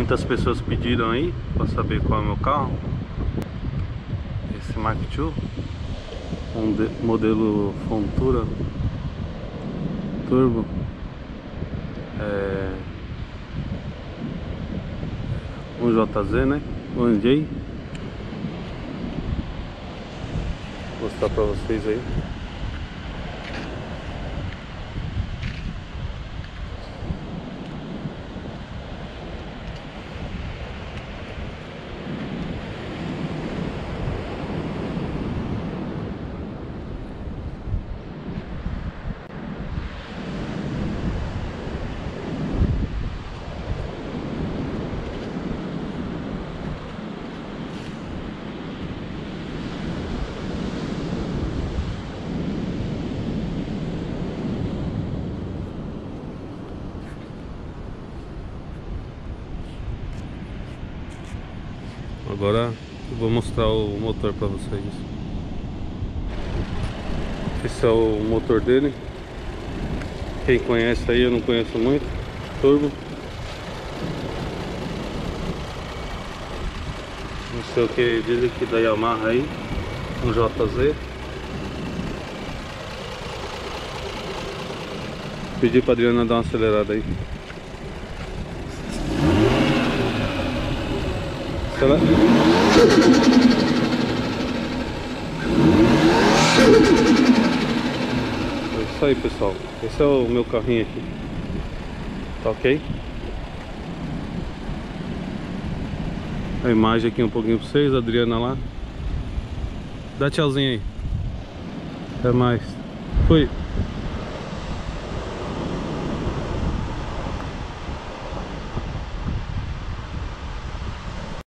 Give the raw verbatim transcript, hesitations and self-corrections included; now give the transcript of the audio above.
Muitas pessoas pediram aí para saber qual é o meu carro. Esse Mark dois, um de, modelo Fontura Turbo, é, um J Z, né? Um J. Vou mostrar para vocês aí. Agora eu vou mostrar o motor para vocês. Esse é o motor dele. Quem conhece aí, eu não conheço muito. Turbo. Não sei o que dizem que da Yamaha aí. Um J Z. Pedi pra Adriana dar uma acelerada aí. Ela... É isso aí, pessoal. Esse é o meu carrinho aqui. Tá ok? A imagem aqui um pouquinho pra vocês. A Adriana lá. Dá tchauzinho aí. Até mais. Fui.